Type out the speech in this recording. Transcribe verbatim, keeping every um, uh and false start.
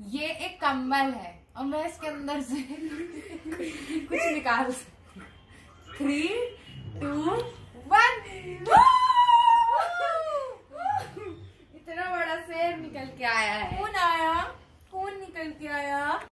ये एक कंबल है और मैं इसके अंदर से कुछ निकाल सकती हूँ। Three two one. इतना बड़ा शेर निकल के आया है। कौन आया? कौन निकल के आया?